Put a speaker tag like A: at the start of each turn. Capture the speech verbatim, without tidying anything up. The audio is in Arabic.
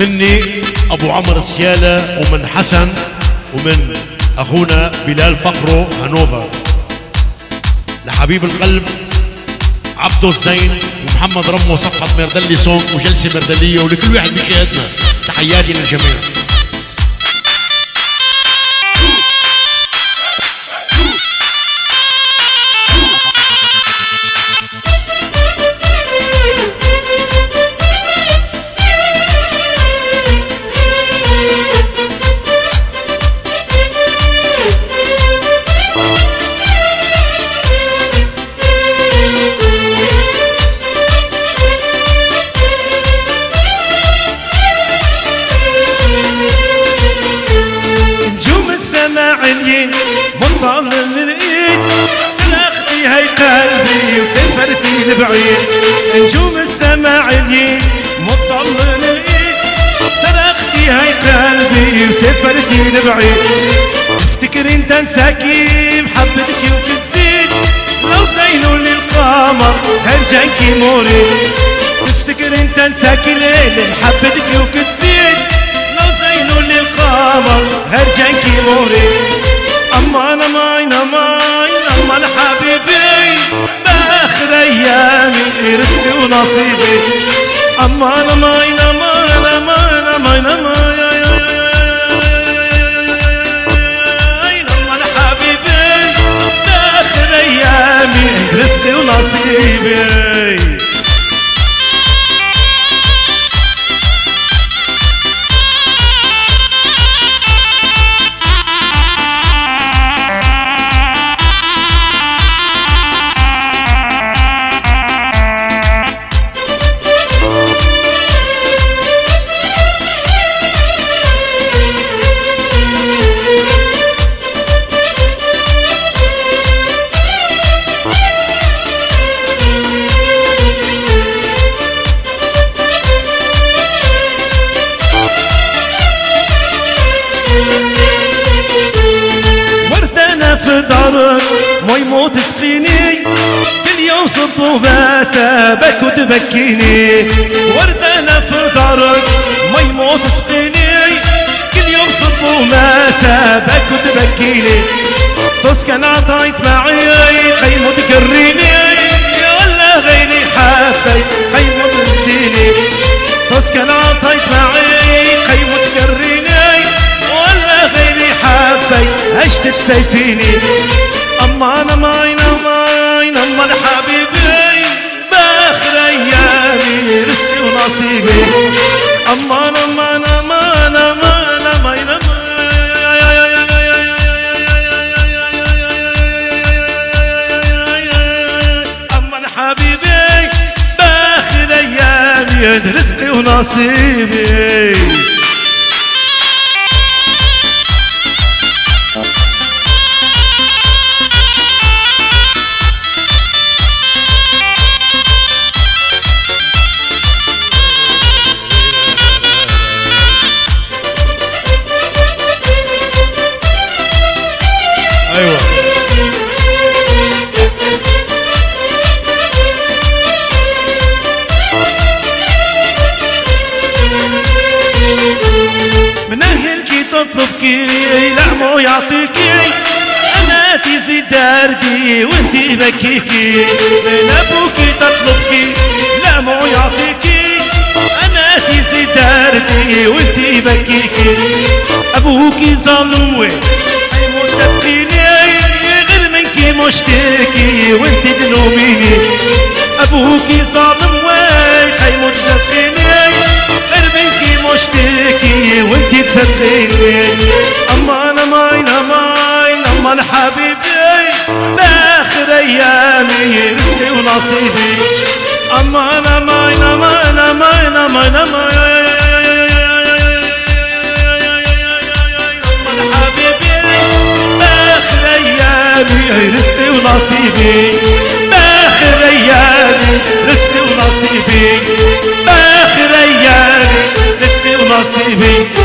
A: مني ابو عمر السيالة، ومن حسن، ومن اخونا بلال فخرو هانوفر، لحبيب القلب عبدو الزين ومحمد رمو صفحة مردلي سونج وجلسة مردلية، ولكل واحد بيشاهدنا تحياتي للجميع.
B: بعيد نجوم السما عليين مطلل الايد، صرختي هاي قلبي وسافرتي لبعيد. افتكر انت انساكي محبتك وكتزيد، لو زينوا للقمر هرجانكي مورد. افتكر انت انساكي ليل محبتك وكتزيد، لو زينوا للقمر هرجانكي مورد. اما انا ماين ماين اما انا حبيبي باخر ايامي رزقي ونصيبي. اما انا ماين ماين ماين ماين ماين اما انا حبيبي باخر ايامي رزقي ونصيبي. ما يموت سقيني كل يوم صبو بسابك وتبكيني. ورد انا في دارك ما يموت سقيني كل يوم صبو بسابك وتبكيني. صوص كان عطايت معي خيمو تكريني، يا ولا غيري حافي خيمو تديني. صوص كان عطايت معي خيمو تكريني، ولا غيري حافي عشت بسيفيني. اما انا ماين ماين اما انا حبيبي باخر ايامي رزقي ونصيبي. اما انا ما انا ما انا ما انا ماين اما انا حبيبي باخر ايامي رزقي ونصيبي.
A: ايوه
B: من اهلكي تطلبكي لعمو يعطيكي، انا تزيد دردي وانتي بكيكي. من ابوكي تطلبكي لعمو يعطيكي، انا تزيد دردي وانتي بكيكي. ابوكي ظلوي حيموت تبقيني غير منكي مشتكي وانتي تلوميني. ابوكي ظالم وي حيموت تبقيني غير منكي مشتكي وانتي تصدقيني. اما انا ماين ماين اما انا حبيبي باخر ايامي رزقي ونصيبي. اما انا ماين ماين ماين ماين ماين رزقي ونصيبي. باخر ايامي رزقي ونصيبي. باخر ايامي رزقي ونصيبي.